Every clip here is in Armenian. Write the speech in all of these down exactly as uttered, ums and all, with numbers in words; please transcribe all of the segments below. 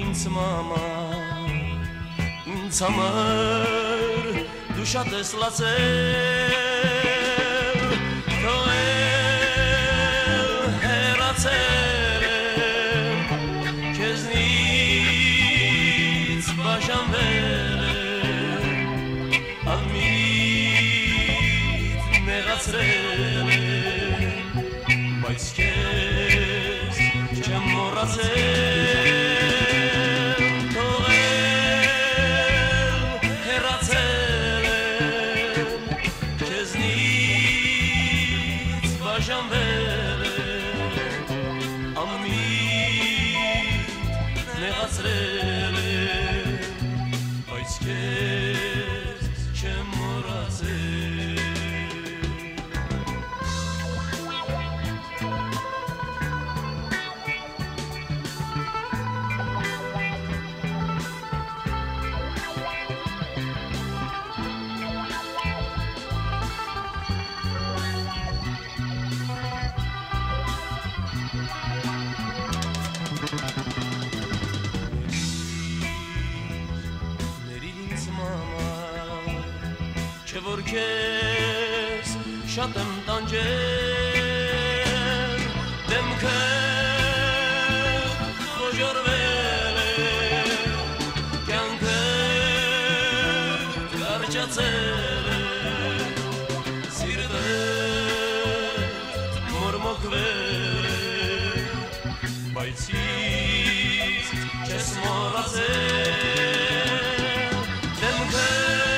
ինձ մամա ինձ համար դու շատ ես լացել թողել հեռացել եմ քեզնից բաժանվել եմ անմիտ նեղացրել եմ բայց քեզ չեմ մոռացել որ քեզ շատ եմ տանջել դեմքդ խոժորվել է կյանքդ կարճացել է սիրտդ մորմոքվել է բայց ինձ չես մոռացել դեմքդ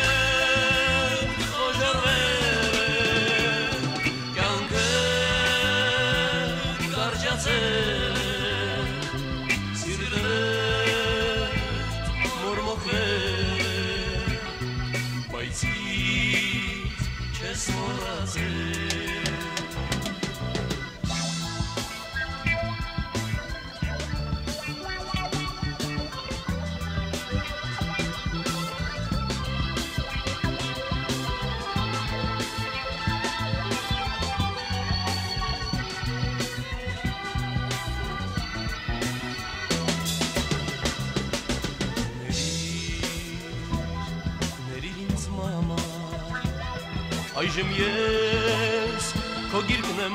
այժմ ես քո գիրկն եմ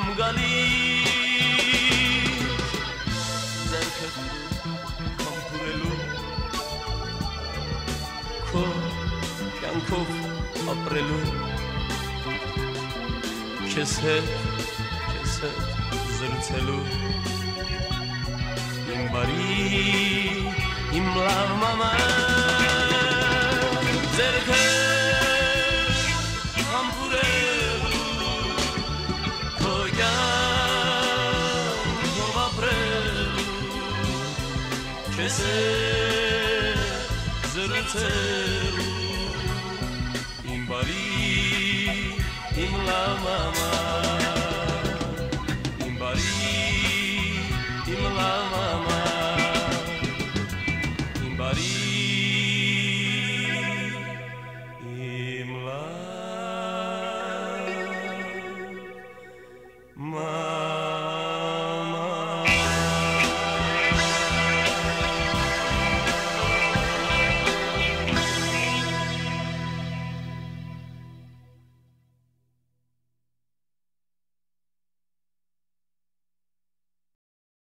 գալիս ձեռքդ համբուրելու քո կյանքով ապրելու քեզ հետ քեզ հետ զրուցելու իմ բարի իմ լավ մամա ձեռքդ Քեզ զրուցելու իմ բարի իմ լավ մամա